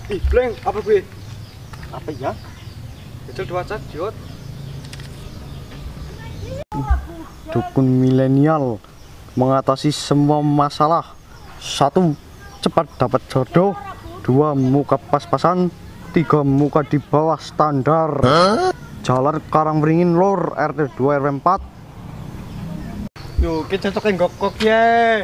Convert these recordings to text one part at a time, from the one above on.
Ih, Bleng, apa gue? Apa ya? Kecil dua cat, Jod. Dukun milenial mengatasi semua masalah. 1. Cepat dapat jodoh. 2. Muka pas-pasan. 3. Muka di bawah standar. Jalan Karangberingin Lor, RT 2 RW 4. Yo, kita cocokin gokok ya.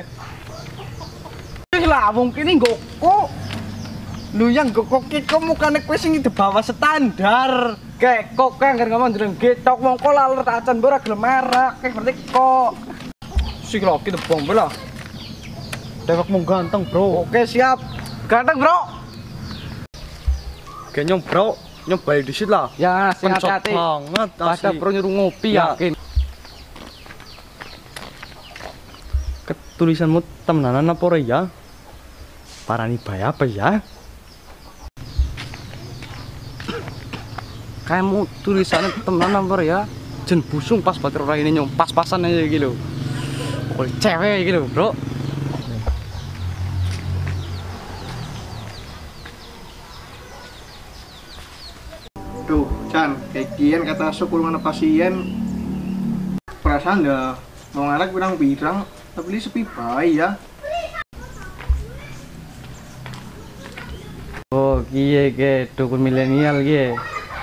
Lah, mungkin ini gokok. Lu yang gokok iki mukane kowe sing di bawah standar. Kayak kok kan ngomong jeneng getok mongko laler tak acan ora gelem merek. Kayak ngerti kok. Sik lho kita bom bela. Dewekmu ganteng, Bro. Oke, siap. Ganteng, Bro. Kayaknya Bro, nyobain disit lah. Ya, sing Pencot hati-hati. banget Pada asli. Bro nyuruh ngopi Ya. yakin. Ketulisanmu temenanan apa ora ya? Parani bae apa ya? Kamu tulisannya temenan apa ya? Jen busung pas bater ora ini nyong pas-pasan aja gitu. Oh, cewek gitu, Bro. Tuh, Chan, kayak kian kata syukur mana pasien. Perasaan dah mau ngalak pirang-pirang, tapi ini sepi bae ya. Oh, kiye ke dukun milenial kiye.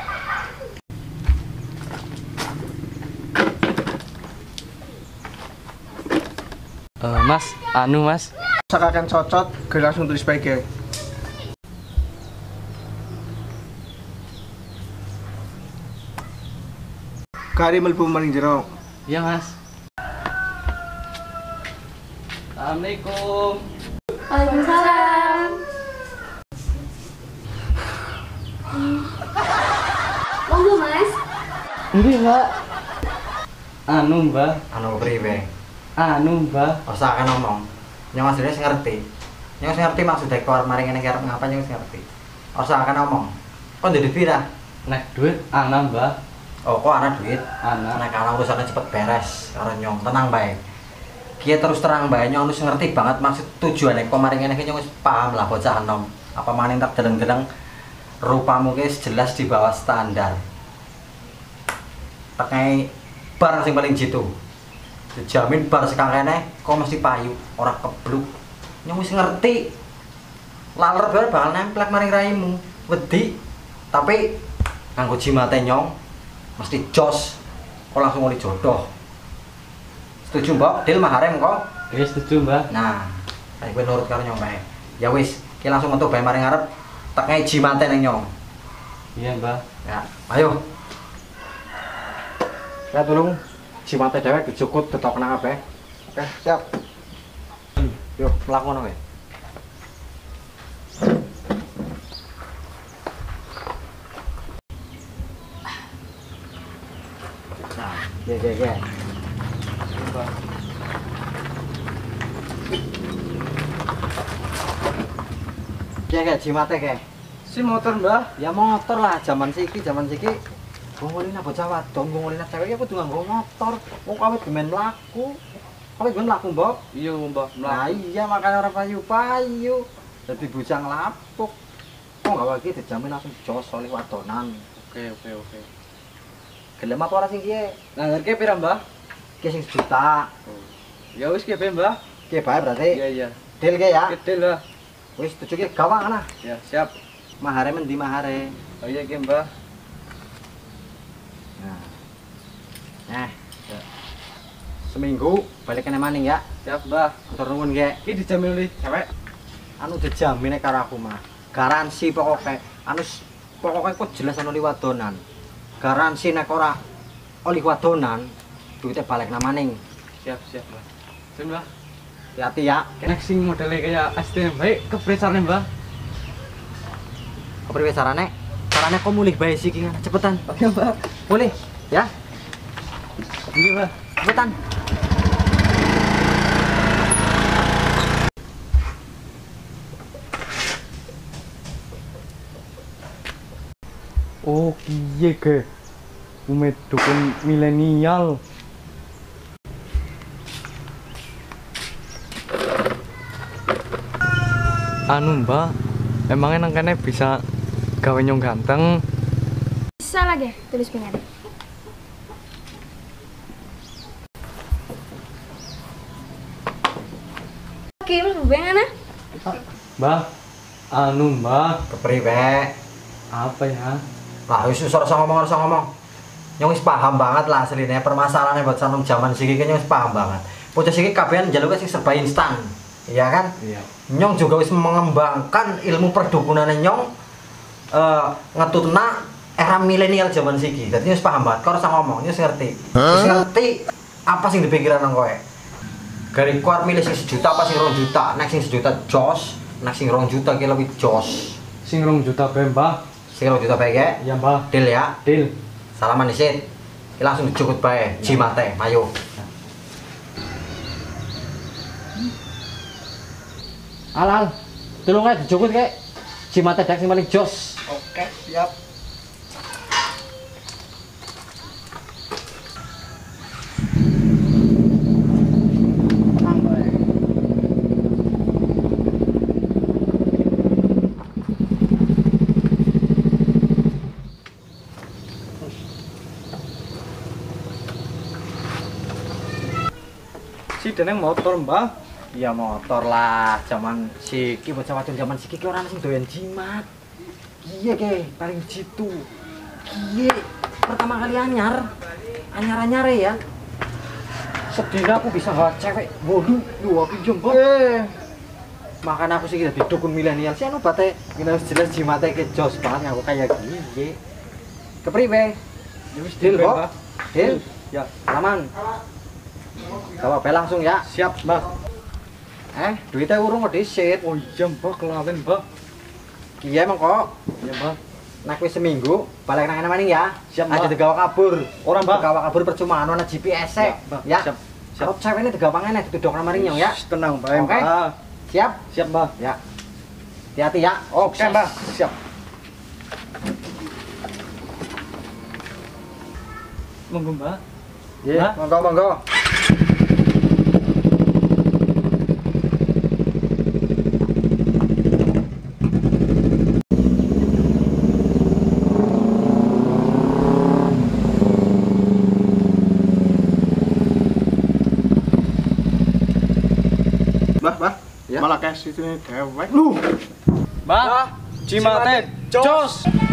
Mas, Mas. Sakakan cocot, gue langsung tulis baik ya. Kari melbu maring jero. Iya, Mas. Assalamualaikum. Waalaikumsalam. Monggo Mas. Ini, Mbak. Mbak. Anu priwe? Mbak. Ora kan ngomong. Nyong asline sing ngerti. Nyong sing ngerti maksud ekor maring ngene arep ngapa nyong sing ngerti. Ora kan ngomong. Kok ndek pira? Nek duit Mbak. Oh, kok ana duit? Ana. Nek ana urusane cepet beres karo nyong, tenang bae. Kiye terus terang bae nyong wis ngerti banget maksud tujuane kok maring ngene iki nyong wis paham lah bocah enom. Apa maning tak deleng-deleng rupamu ki jelas di bawah standar. Pakai barang sing paling jitu. Dijamin bar sekang kene kok mesti payu, ora kebluk. Nyong wis ngerti. Laler bae bakal nemplek maring raimu. Wedi. Tapi nganggo jimate nyong mesti jos. Kok langsung ngoli jodoh. Setuju, Mbok? Deal maharem kok. Wis setuju, Mbak. Nah, ayo kowe nurut karo nyong bae. Ya wis, ki langsung metu bae maring ngarep. Tak ngei jimate ning nyong. Iya, Mbak. Ya, ayo. Ya tolong jimate dewek dijukut getok nang kabeh. Oke, siap. Yuk, mlaku ngono kowe. Nah, ya. Ya, jimate ke. Si motor, Mbak. Ya motor lah, zaman siki. Wong ngolina bocah wadon, wong ngolina cewek ya kudu nganggo motor. Wong kawit gemen mlaku. Kawit gemen mlaku, Mbok. Iya, Mbak. Nah iya makanya ora payu-payu. Dadi bocah nglapuk. Kok gak wae dijamin langsung jos oleh wadonan. Oke. Gelem apa ora sing kiye? Nah, harga pira, Mbak? Ki sing sejuta. Ya wis ki Mbak. Ki bae berarti. Iya. Deal ki ya. Gede lah. Wis tujuh ki gawang ana. Ya, siap. Mahare mendi mahare? Oh iya ki, Mbak. Nah. Seminggu balik kene maning ya. Siap, Mbak. Matur nuwun ki. Ki dijamin oleh cewek. Anu dijamin nek karo aku mah. Garansi pokoke. Pokoke kok jelas ana wadonan. Garansi nek ora oleh wadonan, duitnya balik nang maning. Siap, Mbak. Siap, Mbak. Hati-hati ya. Nek sing modelnya kayak STM baik kepresane, Mbak. Kepriwe carane? Carane kok mulih bae siki ngene cepetan. Oke, Mbak. Mulih ya. Iya, Mbak. Cepetan. Oh, iya ke. Umet dukun milenial. Mbak, Emangnya nang kene bisa gawe nyong ganteng? Bisa lagi tulis pengen. Oke, lu pengen ah? Mbah, Mbah, Kepriwe? apa ya? Lah wis ora usah ngomong. Nyong wis paham banget lah asline permasalahannya buat sanom zaman siki nyong wis paham banget. Bocah siki kabeh njaluke sing serba instan. Iya kan? Iya. Nyong juga wis mengembangkan ilmu perdukunane nyong ngetutna era milenial zaman siki. Dadi wis paham banget. Kau ora usah ngomong, wis ngerti. Wis ngerti apa sing dipikiran nang kowe. Gari kuat milih sing 1 juta apa sing 2 juta. Nek sing 1 juta jos, nek sing 2 juta ki lebih jos. Sing 2 juta bae, Mbah. Sing 2 juta bae ge. Iya, Mbah. Deal ya. Deal. Salaman disit. Ki langsung dijukut bae, jimate, mayo. Al, tolong aja dijukut kek. Jimate dak sing paling jos. Oke, siap. Tenang bae. Si deneng motor, Mbah. Ya motor lah, zaman siki bocah wadon zaman siki ki ora ana sing doyan jimat. Kiye ke paling jitu. Kiye pertama kali anyar-anyare ya. Sedina aku bisa bawa cewek bodoh 2 pinjam, Bos. Makanya aku sih jadi dukun milenial sih anu bate jelas jimate ke jos banget aku kayak gini. Kepriwe? Ya wis Deal, deal, Bos. Mbah. Deal. Ya, Salaman. Bawa bel langsung ya. siap, Mbah. Duitnya urung kok disit. Oh iya, Mbah, kelalen, Mbah. Kiye emang kok. Iya, Mbah. Nak wis seminggu balik nang kene maning ya. Siap, Aja Mbah. digawa kabur. Ora, Mbah. Digawa kabur percuma ana GPS -e. Ya, Mbah. Ya. Siap. Kalau cewek ini digawa ngene ditudok nang maring nyong ya. Tenang bae, Oke. Mbah. Siap? Siap, Mbah. Ya. Hati-hati ya. Oke, Mbah. Siap. Monggo, Mbah. Iya, monggo. Bah, Ya. malah kayak situ dewek. Lu. Mbah, Cimate, jos.